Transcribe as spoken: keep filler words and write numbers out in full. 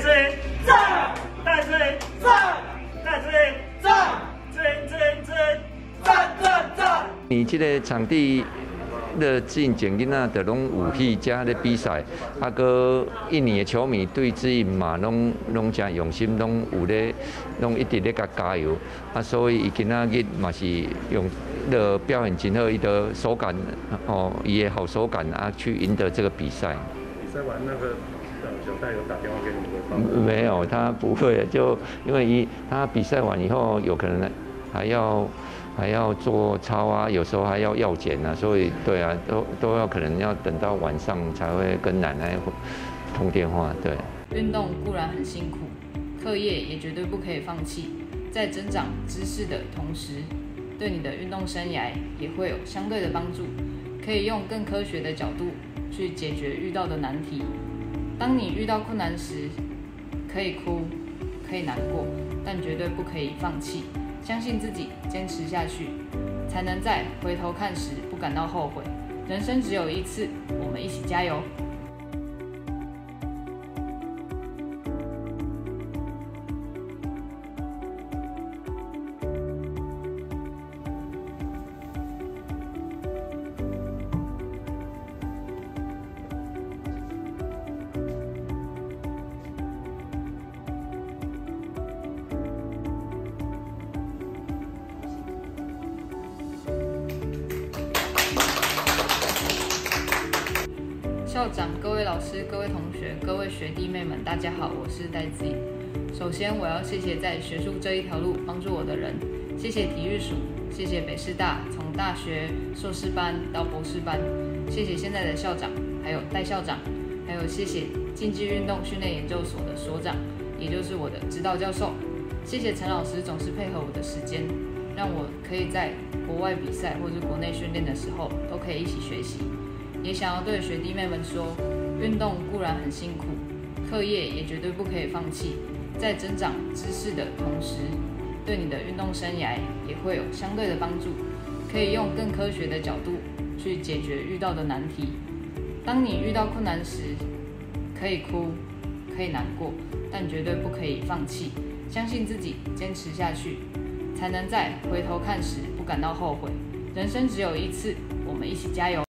追赞，带追赞，带追赞，追追追赞赞赞。 你这个场地的进前囡仔就拢有去遮咧比赛，啊，搁印尼的球迷对志颖嘛，拢拢真用心，拢有咧，拢一直咧甲加油，啊，所以伊今仔日嘛是用的表现真好，伊的手感哦，伊的好手感啊，去赢得这个比赛。 比赛完那个呃小戴有打电话给你们吗？ 没有，他不会，就因为一他比赛完以后，有可能还要。还要做操啊，有时候还要药检啊，所以对啊，都都要可能要等到晚上才会跟奶奶通电话。对， 运动固然很辛苦，课业也绝对不可以放弃。在增长知识的同时，对你的运动生涯也会有相对的帮助，可以用更科学的角度去解决遇到的难题。当你遇到困难时，可以哭，可以难过，但绝对不可以放弃。相信自己，坚持下去，才能在回头看时不感到后悔。人生只有一次，我们一起加油！校长、各位老师、各位同学、各位学弟妹们，大家好，我是戴子颖。首先，我要谢谢在学术这一条路帮助我的人，谢谢体育署，谢谢北师大从大学硕士班到博士班，谢谢现在的校长，还有戴校长，还有谢谢竞技运动训练研究所的所长，也就是我的指导教授。谢谢陈老师总是配合我的时间，让我可以在国外比赛或是国内训练的时候都可以一起学习。也想要对学弟妹们说，运动固然很辛苦，课业也绝对不可以放弃。在增长知识的同时，对你的运动生涯也会有相对的帮助，可以用更科学的角度去解决遇到的难题。当你遇到困难时，可以哭，可以难过，但绝对不可以放弃。相信自己，坚持下去，才能在回头看时不感到后悔。人生只有一次，我们一起加油！